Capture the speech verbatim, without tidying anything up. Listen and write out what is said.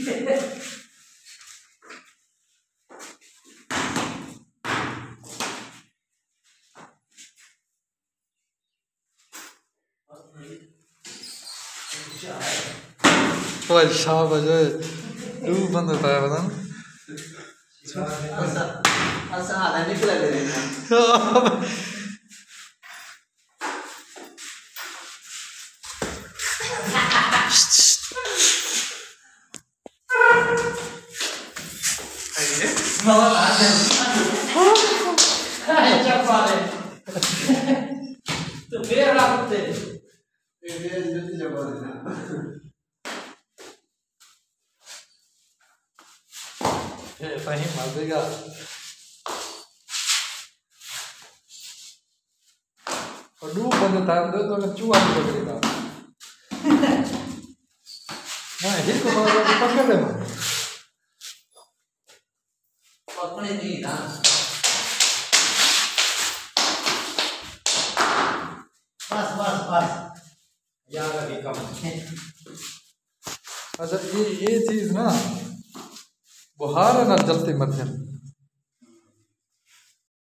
भाई शाबाश तू बंद होता है बता ऐसा ऐसा आधा निकला दे देना मामा आ गया चल पाले तो फिर रात ये ये जल्दी जमा देना ये फहीम मार देगा और डू बंद था दो तो चूहा भी पकड़ेगा मैं हिल को पकड़ ले पकड़े नहीं ना बस बस बस यार अभी कम अच्छा ये ये चीज ना बुहार है ना जलते मध्यम